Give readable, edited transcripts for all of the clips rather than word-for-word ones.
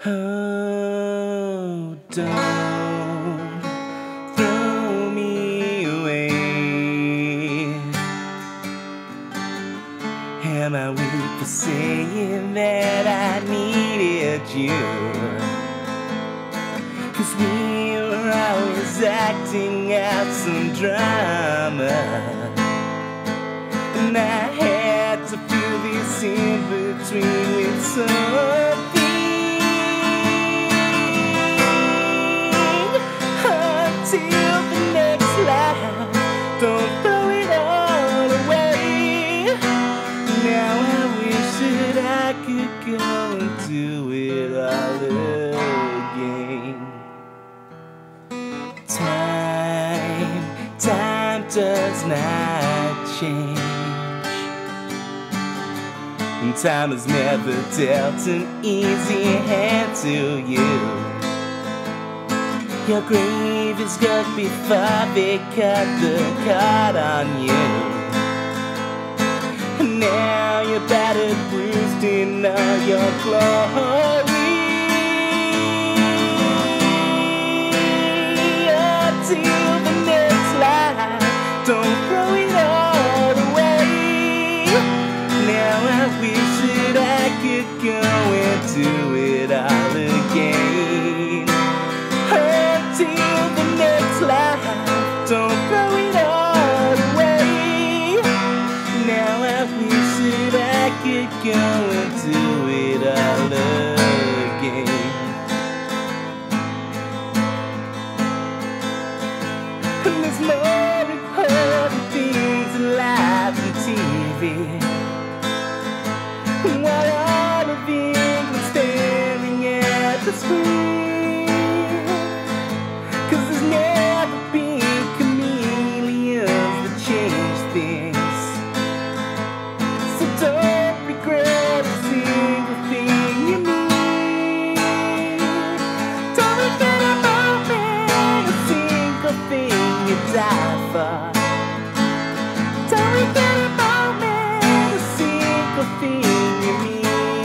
Oh, don't throw me away. Am I weak for saying that I needed you? 'Cause we were always acting out some drama, and I had to feel this in between with something. Until the next life, don't throw it all away. Now I wish that I could go and do it all again. Time does not change, and time has never dealt an easy hand to you. Your grave is dug before they cut the card on you, and now you're battered, bruised in all your glory. Until the next life, don't throw it all away. Now I wish that I could go and do it all again. Until the next life, don't throw it all away. Now I wish that I could go and do it all again. And there's more important things in life than TV. While all of England staring at the screen, 'cause there's never been chameleons that change things. So don't regret a single thing you mean. Don't regret a moment, a single thing you die for. Don't regret a moment, a single thing you mean.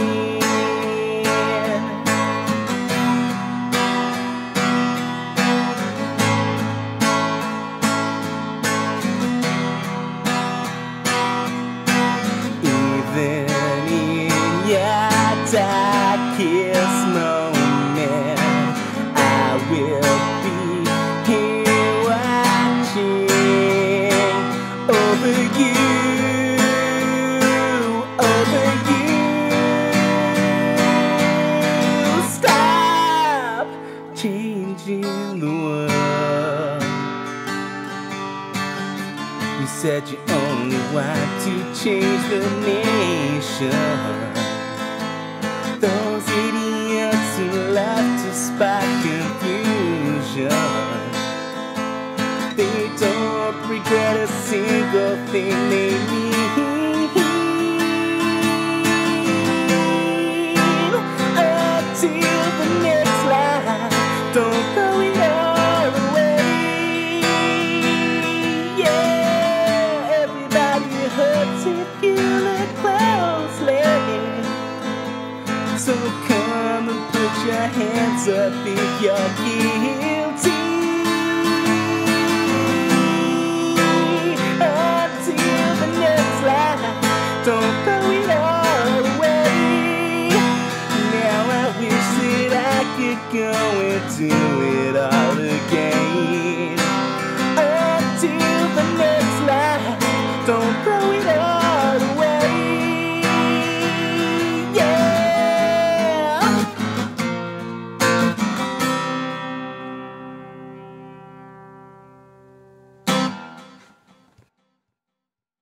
Even in your darkest moment, I will be here watching over you, over you. Stop changing the world. You said you only want to change the nation. Those idiots who love to spark confusion, they don't regret a single thing they mean. Until the next life, don't throw it all away. Yeah, everybody hurts if you look closely. So come and put your hands up if you're guilty. Until the next life, don't throw it all away. Now I wish that I could go and do it